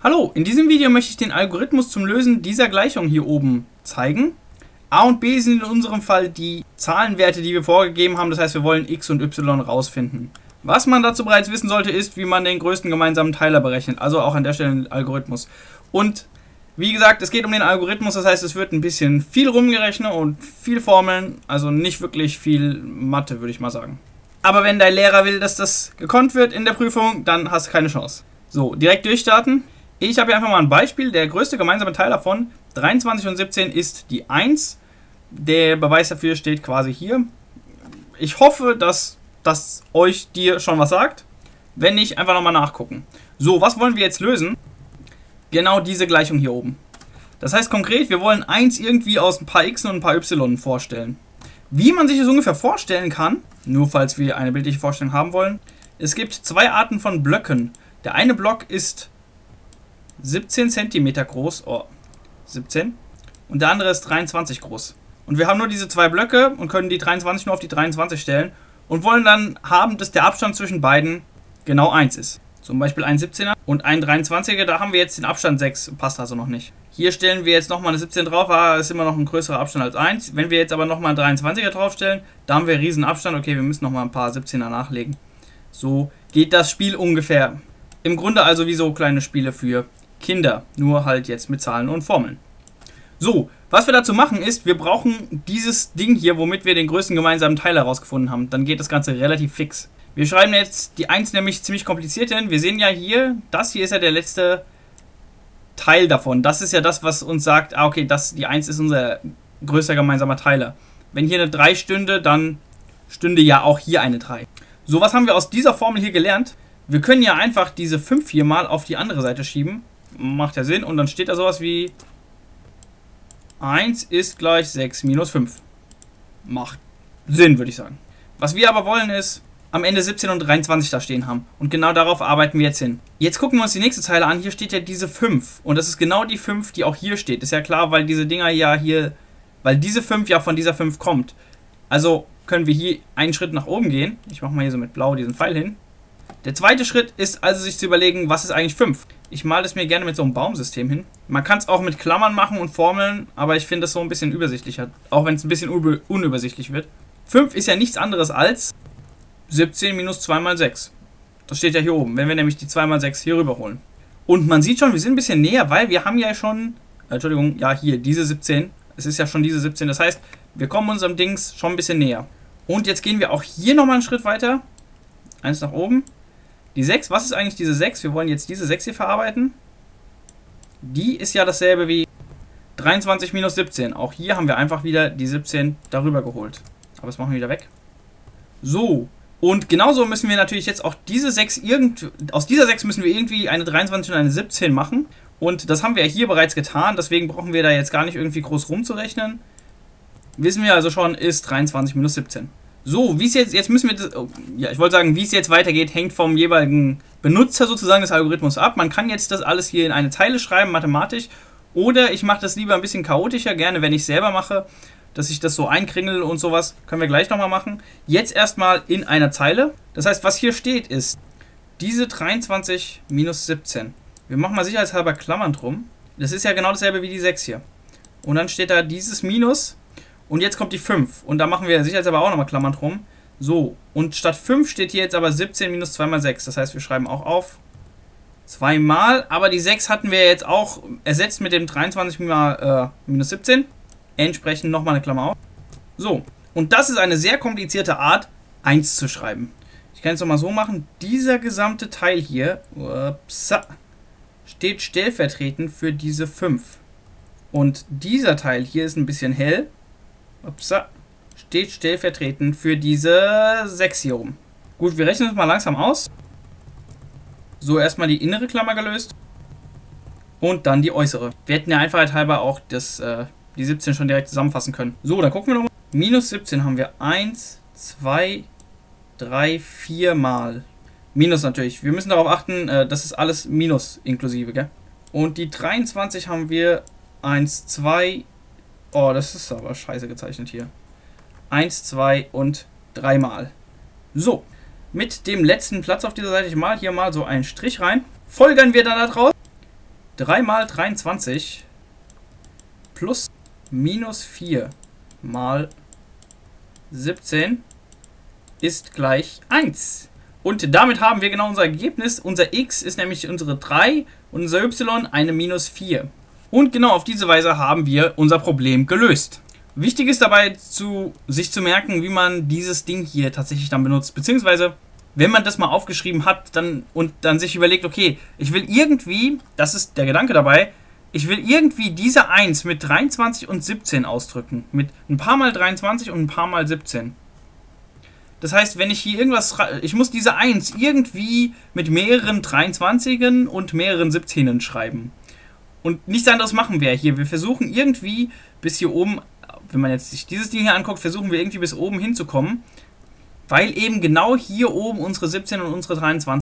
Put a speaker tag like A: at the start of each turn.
A: Hallo, in diesem Video möchte ich den Algorithmus zum Lösen dieser Gleichung hier oben zeigen. A und B sind in unserem Fall die Zahlenwerte, die wir vorgegeben haben, das heißt wir wollen x und y rausfinden. Was man dazu bereits wissen sollte, ist, wie man den größten gemeinsamen Teiler berechnet, also auch an der Stelle den Algorithmus. Und wie gesagt, es geht um den Algorithmus, das heißt es wird ein bisschen viel rumgerechnet und viel Formeln, also nicht wirklich viel Mathe, würde ich mal sagen. Aber wenn dein Lehrer will, dass das gekonnt wird in der Prüfung, dann hast du keine Chance. So, direkt durchstarten. Ich habe hier einfach mal ein Beispiel. Der größte gemeinsame Teiler von 23 und 17 ist die 1. Der Beweis dafür steht quasi hier. Ich hoffe, dass das euch dir schon was sagt. Wenn nicht, einfach nochmal nachgucken. So, was wollen wir jetzt lösen? Genau diese Gleichung hier oben. Das heißt konkret, wir wollen 1 irgendwie aus ein paar x und ein paar y vorstellen. Wie man sich das ungefähr vorstellen kann, nur falls wir eine bildliche Vorstellung haben wollen, es gibt zwei Arten von Blöcken. Der eine Block ist 17 cm groß, 17, und der andere ist 23 groß. Und wir haben nur diese zwei Blöcke und können die 23 nur auf die 23 stellen und wollen dann haben, dass der Abstand zwischen beiden genau 1 ist. Zum Beispiel ein 17er und ein 23er, da haben wir jetzt den Abstand 6, passt also noch nicht. Hier stellen wir jetzt nochmal eine 17 drauf, ist immer noch ein größerer Abstand als 1. Wenn wir jetzt aber nochmal einen 23er draufstellen, da haben wir einen riesen Abstand. Okay, wir müssen nochmal ein paar 17er nachlegen. So geht das Spiel ungefähr. Im Grunde also wie so kleine Spiele für Kinder, nur halt jetzt mit Zahlen und Formeln. So, was wir dazu machen ist, wir brauchen dieses Ding hier, womit wir den größten gemeinsamen Teiler herausgefunden haben. Dann geht das Ganze relativ fix. Wir schreiben jetzt die 1 nämlich ziemlich kompliziert hin. Wir sehen ja hier, das hier ist ja der letzte Teil davon. Das ist ja das, was uns sagt, okay, die 1 ist unser größter gemeinsamer Teiler. Wenn hier eine 3 stünde, dann stünde ja auch hier eine 3. So, was haben wir aus dieser Formel hier gelernt? Wir können ja einfach diese 5 hier mal auf die andere Seite schieben. Macht ja Sinn. Und dann steht da sowas wie 1 ist gleich 6 minus 5. Macht Sinn, würde ich sagen. Was wir aber wollen ist, am Ende 17 und 23 da stehen haben. Und genau darauf arbeiten wir jetzt hin. Jetzt gucken wir uns die nächste Zeile an. Hier steht ja diese 5. Und das ist genau die 5, die auch hier steht. Ist ja klar, weil diese Dinger ja hier, weil diese 5 ja von dieser 5 kommt. Also können wir hier einen Schritt nach oben gehen. Ich mache mal hier so mit Blau diesen Pfeil hin. Der zweite Schritt ist also sich zu überlegen, was ist eigentlich 5? Ich male das mir gerne mit so einem Baumsystem hin. Man kann es auch mit Klammern machen und Formeln, aber ich finde es so ein bisschen übersichtlicher, auch wenn es ein bisschen unübersichtlich wird. 5 ist ja nichts anderes als 17 minus 2 mal 6. Das steht ja hier oben, wenn wir nämlich die 2 mal 6 hier rüberholen. Und man sieht schon, wir sind ein bisschen näher, weil wir haben ja schon, Entschuldigung, ja hier, diese 17. Es ist ja schon diese 17, das heißt, wir kommen unserem Dings schon ein bisschen näher. Und jetzt gehen wir auch hier nochmal einen Schritt weiter. Eins nach oben. Die 6, was ist eigentlich diese 6? Wir wollen jetzt diese 6 hier verarbeiten. Die ist ja dasselbe wie 23 minus 17. Auch hier haben wir einfach wieder die 17 darüber geholt. Aber das machen wir wieder weg. So. Und genauso müssen wir natürlich jetzt auch diese 6 aus dieser 6 müssen wir irgendwie eine 23 und eine 17 machen. Und das haben wir ja hier bereits getan. Deswegen brauchen wir da jetzt gar nicht irgendwie groß rumzurechnen. Wissen wir also schon, ist 23 minus 17. So, wie es jetzt müssen wir das, ich wollte sagen, wie es jetzt weitergeht, hängt vom jeweiligen Benutzer sozusagen des Algorithmus ab. Man kann jetzt das alles hier in eine Zeile schreiben, mathematisch, oder ich mache das lieber ein bisschen chaotischer, gerne wenn ich es selber mache, dass ich das so einkringel und sowas, können wir gleich nochmal machen. Jetzt erstmal in einer Zeile. Das heißt, was hier steht ist, diese 23 minus 17. Wir machen mal sicherheitshalber Klammern drum. Das ist ja genau dasselbe wie die 6 hier. Und dann steht da dieses Minus. Und jetzt kommt die 5. Und da machen wir sicherheitshalber auch nochmal Klammern drum. So, und statt 5 steht hier jetzt aber 17 minus 2 mal 6. Das heißt, wir schreiben auch auf 2 mal. Aber die 6 hatten wir jetzt auch ersetzt mit dem 23 mal minus 17. Entsprechend nochmal eine Klammer auf. So, und das ist eine sehr komplizierte Art, 1 zu schreiben. Ich kann es nochmal so machen. Dieser gesamte Teil hier steht stellvertretend für diese 5. Und dieser Teil hier ist ein bisschen hell. Steht stellvertretend für diese 6 hier oben. Gut, wir rechnen es mal langsam aus. So, erstmal die innere Klammer gelöst. Und dann die äußere. Wir hätten ja Einfachheit halber auch die 17 schon direkt zusammenfassen können. So, dann gucken wir nochmal. Minus 17 haben wir 1, 2, 3, 4 mal. Minus natürlich. Wir müssen darauf achten, das ist alles Minus inklusive, gell? Und die 23 haben wir 1, 2, oh, das ist aber scheiße gezeichnet hier. 1, 2 und 3 mal. So, mit dem letzten Platz auf dieser Seite, ich mal hier mal so einen Strich rein. Folgern wir dann daraus. 3 mal 23 plus minus 4 mal 17 ist gleich 1. Und damit haben wir genau unser Ergebnis. Unser x ist nämlich unsere 3 und unser y eine minus 4. Und genau auf diese Weise haben wir unser Problem gelöst. Wichtig ist dabei, sich zu merken, wie man dieses Ding hier tatsächlich dann benutzt. Beziehungsweise, wenn man das mal aufgeschrieben hat und dann sich überlegt, okay, ich will irgendwie, das ist der Gedanke dabei, ich will irgendwie diese 1 mit 23 und 17 ausdrücken. Mit ein paar mal 23 und ein paar mal 17. Das heißt, wenn ich hier irgendwas, ich muss diese 1 irgendwie mit mehreren 23ern und mehreren 17ern schreiben. Und nichts anderes machen wir hier. Wir versuchen irgendwie bis hier oben, wenn man jetzt sich dieses Ding hier anguckt, versuchen wir irgendwie bis oben hinzukommen, weil eben genau hier oben unsere 17 und unsere 23